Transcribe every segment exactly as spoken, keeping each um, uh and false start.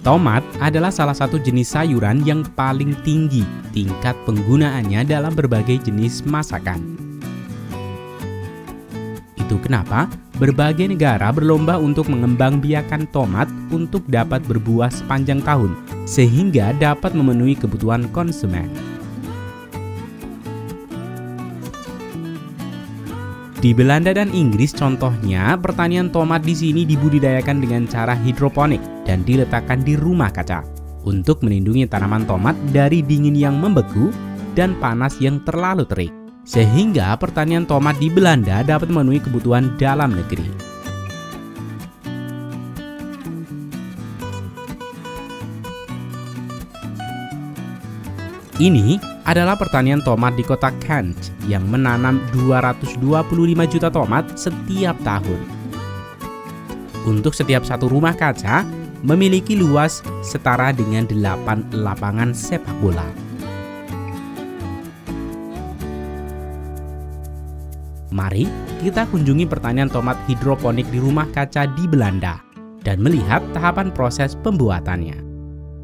Tomat adalah salah satu jenis sayuran yang paling tinggi tingkat penggunaannya dalam berbagai jenis masakan. Itu kenapa berbagai negara berlomba untuk mengembangbiakan tomat untuk dapat berbuah sepanjang tahun, sehingga dapat memenuhi kebutuhan konsumen. Di Belanda dan Inggris contohnya, pertanian tomat di sini dibudidayakan dengan cara hidroponik dan diletakkan di rumah kaca untuk melindungi tanaman tomat dari dingin yang membeku dan panas yang terlalu terik, sehingga pertanian tomat di Belanda dapat memenuhi kebutuhan dalam negeri. Ini adalah pertanian tomat di kota Kent yang menanam dua ratus dua puluh lima juta tomat setiap tahun. Untuk setiap satu rumah kaca memiliki luas setara dengan delapan lapangan sepak bola. Mari kita kunjungi pertanian tomat hidroponik di rumah kaca di Belanda dan melihat tahapan proses pembuatannya.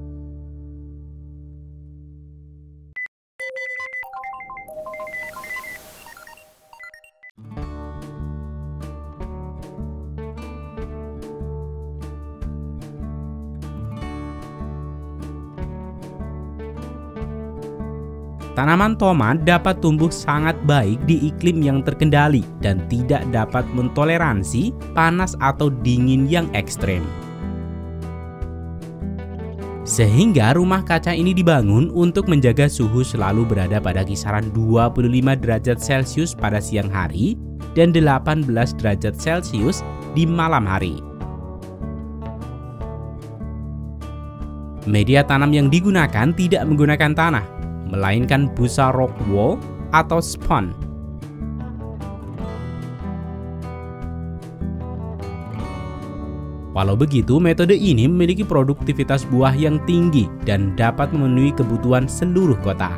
Tanaman tomat dapat tumbuh sangat baik di iklim yang terkendali dan tidak dapat mentoleransi panas atau dingin yang ekstrem. Sehingga rumah kaca ini dibangun untuk menjaga suhu selalu berada pada kisaran dua puluh lima derajat Celcius pada siang hari dan delapan belas derajat Celcius di malam hari. Media tanam yang digunakan tidak menggunakan tanah, melainkan busa rock wool atau spon. Walau begitu, metode ini memiliki produktivitas buah yang tinggi dan dapat memenuhi kebutuhan seluruh kota.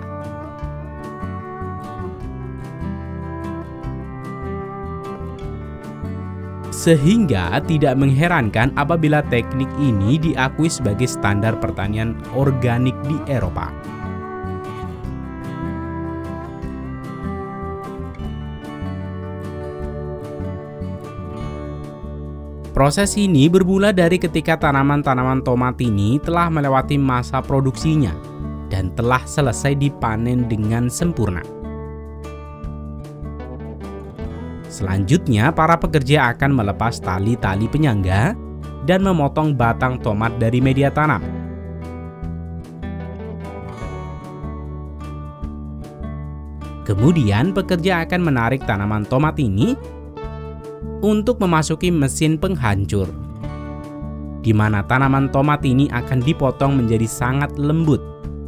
Sehingga tidak mengherankan apabila teknik ini diakui sebagai standar pertanian organik di Eropa. Proses ini bermula dari ketika tanaman-tanaman tomat ini telah melewati masa produksinya dan telah selesai dipanen dengan sempurna. Selanjutnya, para pekerja akan melepas tali-tali penyangga dan memotong batang tomat dari media tanam. Kemudian, pekerja akan menarik tanaman tomat ini untuk memasuki mesin penghancur, di mana tanaman tomat ini akan dipotong menjadi sangat lembut.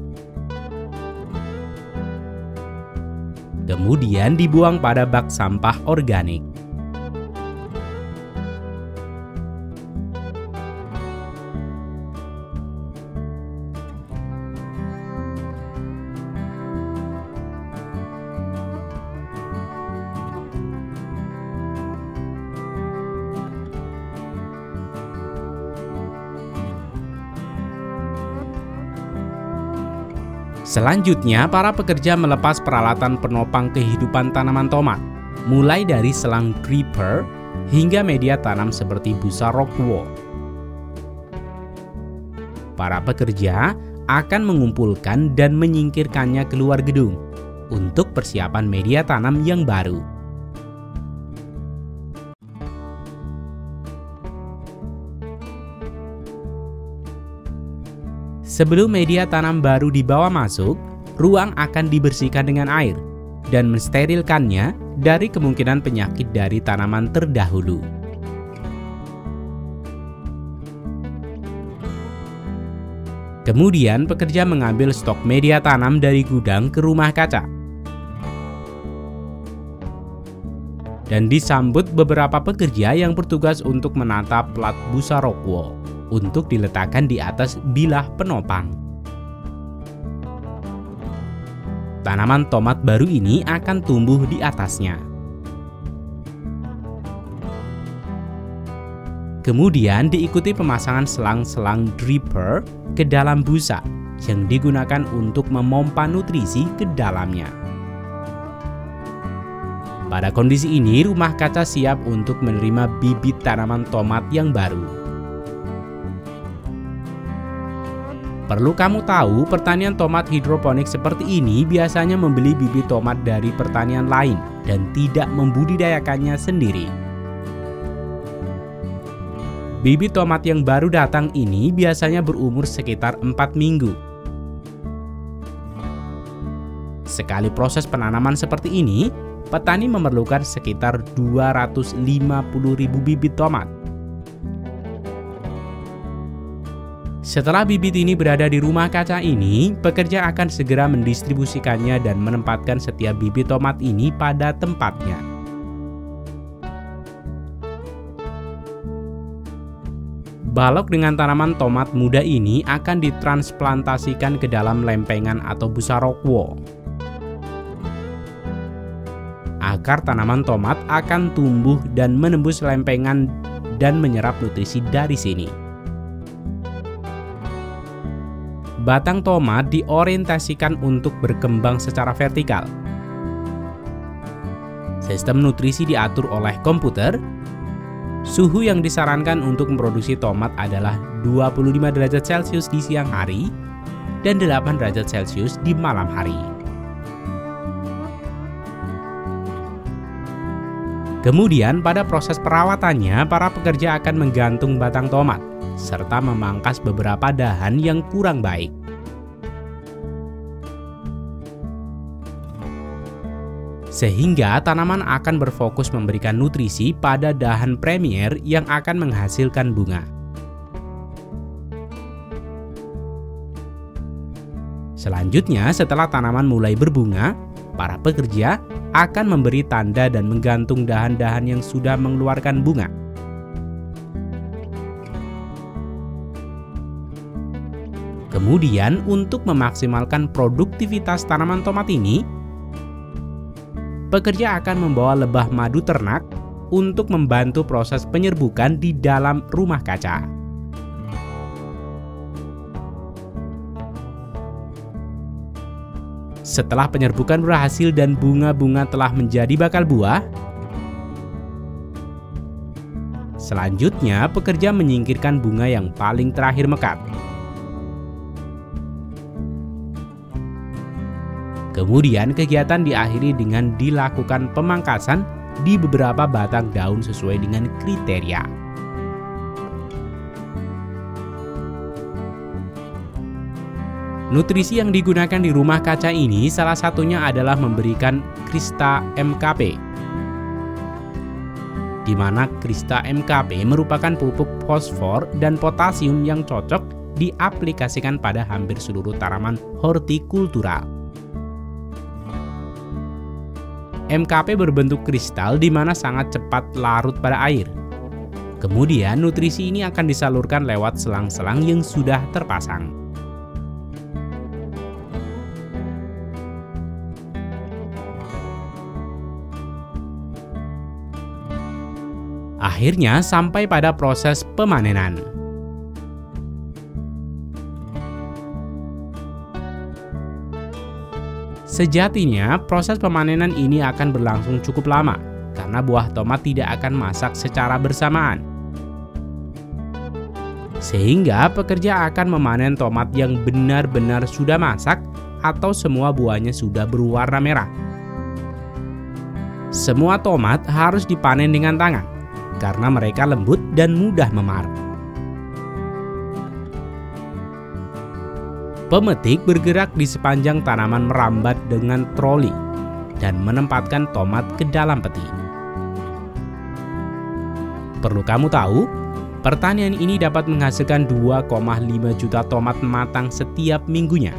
Kemudian dibuang pada bak sampah organik. Selanjutnya, para pekerja melepas peralatan penopang kehidupan tanaman tomat, mulai dari selang dripper hingga media tanam seperti busa rock wool. Para pekerja akan mengumpulkan dan menyingkirkannya keluar gedung untuk persiapan media tanam yang baru. Sebelum media tanam baru dibawa masuk, ruang akan dibersihkan dengan air dan mensterilkannya dari kemungkinan penyakit dari tanaman terdahulu. Kemudian pekerja mengambil stok media tanam dari gudang ke rumah kaca dan disambut beberapa pekerja yang bertugas untuk menata plat busa rock wool untuk diletakkan di atas bilah penopang. Tanaman tomat baru ini akan tumbuh di atasnya. Kemudian diikuti pemasangan selang-selang dripper ke dalam busa yang digunakan untuk memompa nutrisi ke dalamnya. Pada kondisi ini, rumah kaca siap untuk menerima bibit tanaman tomat yang baru. Perlu kamu tahu, pertanian tomat hidroponik seperti ini biasanya membeli bibit tomat dari pertanian lain dan tidak membudidayakannya sendiri. Bibit tomat yang baru datang ini biasanya berumur sekitar empat minggu. Sekali proses penanaman seperti ini, petani memerlukan sekitar dua ratus lima puluh ribu bibit tomat. Setelah bibit ini berada di rumah kaca ini, pekerja akan segera mendistribusikannya dan menempatkan setiap bibit tomat ini pada tempatnya. Balok dengan tanaman tomat muda ini akan ditransplantasikan ke dalam lempengan atau busa rockwool. Akar tanaman tomat akan tumbuh dan menembus lempengan dan menyerap nutrisi dari sini. Batang tomat diorientasikan untuk berkembang secara vertikal. Sistem nutrisi diatur oleh komputer. Suhu yang disarankan untuk memproduksi tomat adalah dua puluh lima derajat Celcius di siang hari dan delapan derajat Celcius di malam hari. Kemudian pada proses perawatannya, para pekerja akan menggantung batang tomat serta memangkas beberapa dahan yang kurang baik. Sehingga tanaman akan berfokus memberikan nutrisi pada dahan premier yang akan menghasilkan bunga. Selanjutnya, setelah tanaman mulai berbunga, para pekerja akan memberi tanda dan menggantung dahan-dahan yang sudah mengeluarkan bunga. Kemudian, untuk memaksimalkan produktivitas tanaman tomat ini, pekerja akan membawa lebah madu ternak untuk membantu proses penyerbukan di dalam rumah kaca. Setelah penyerbukan berhasil dan bunga-bunga telah menjadi bakal buah, selanjutnya pekerja menyingkirkan bunga yang paling terakhir mekar. Kemudian kegiatan diakhiri dengan dilakukan pemangkasan di beberapa batang daun sesuai dengan kriteria. Nutrisi yang digunakan di rumah kaca ini salah satunya adalah memberikan Krista M K P, di mana Krista M K P merupakan pupuk fosfor dan potasium yang cocok diaplikasikan pada hampir seluruh tanaman hortikultural. M K P berbentuk kristal di mana sangat cepat larut pada air. Kemudian nutrisi ini akan disalurkan lewat selang-selang yang sudah terpasang. Akhirnya sampai pada proses pemanenan. Sejatinya, proses pemanenan ini akan berlangsung cukup lama karena buah tomat tidak akan masak secara bersamaan. Sehingga pekerja akan memanen tomat yang benar-benar sudah masak atau semua buahnya sudah berwarna merah. Semua tomat harus dipanen dengan tangan karena mereka lembut dan mudah memar. Pemetik bergerak di sepanjang tanaman merambat dengan troli dan menempatkan tomat ke dalam peti. Perlu kamu tahu, pertanian ini dapat menghasilkan dua koma lima juta tomat matang setiap minggunya.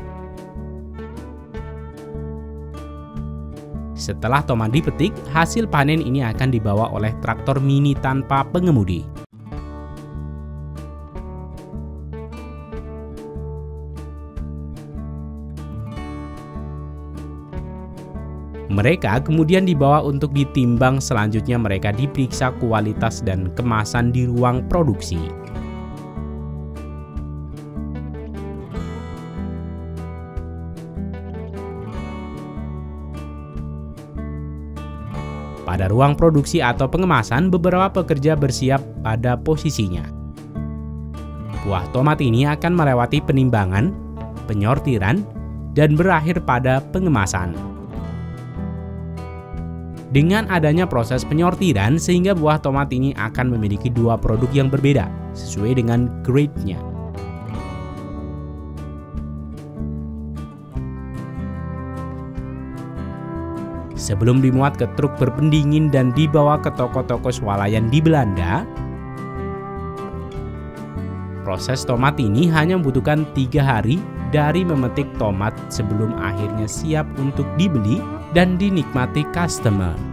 Setelah tomat dipetik, hasil panen ini akan dibawa oleh traktor mini tanpa pengemudi. Mereka kemudian dibawa untuk ditimbang, selanjutnya mereka diperiksa kualitas dan kemasan di ruang produksi. Pada ruang produksi atau pengemasan, beberapa pekerja bersiap pada posisinya. Buah tomat ini akan melewati penimbangan, penyortiran, dan berakhir pada pengemasan. Dengan adanya proses penyortiran, sehingga buah tomat ini akan memiliki dua produk yang berbeda, sesuai dengan grade-nya. Sebelum dimuat ke truk berpendingin dan dibawa ke toko-toko swalayan di Belanda, proses tomat ini hanya membutuhkan tiga hari dari memetik tomat sebelum akhirnya siap untuk dibeli dan dinikmati customer.